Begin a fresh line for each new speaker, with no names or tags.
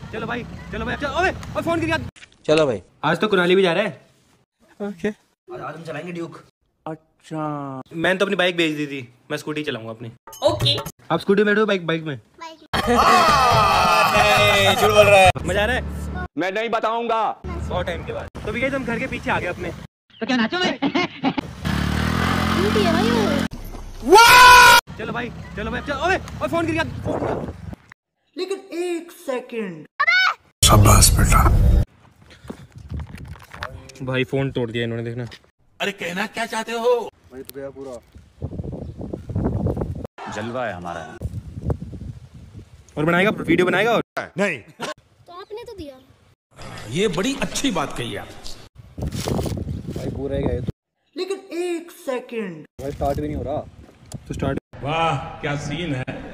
चलो भाई चलो ओए और फोन कर दिया।
चलो भाई
आज तो कुनाली भी जा रहा है।
ओके
आज हम चलाएंगे ड्यूक।
अच्छा
मैंने तो अपनी बाइक बेच दी थी, मैं स्कूटी चलाऊंगा अपनी।
ओके
आप स्कूटी में बैठो, बाइक में।
नहीं झूठ बोल रहा है।
मजा आ रहा है?
मैं नहीं बताऊंगा।
बहुत टाइम के बाद। तो भी हम घर के पीछे आ गए अपने।
तो क्या नाचो मैं?
चलो भाई चलो ओए और फोन कर दिया।
लेकिन एक सेकंड।
शाबाश बेटा।
भाई फोन तोड़ दिया इन्होंने, देखना।
अरे कहना क्या चाहते हो?
भाई तो गया पूरा।
जलवा है हमारा।
और बनाएगा वीडियो बनाएगा और
नहीं
तो आपने तो दिया।
ये बड़ी अच्छी बात कही आप।
भाई पूरा ही गए तो। लेकिन एक सेकंड। भाई स्टार्ट भी नहीं हो रहा।
तो स्टार्ट।
वाह क्या सीन है।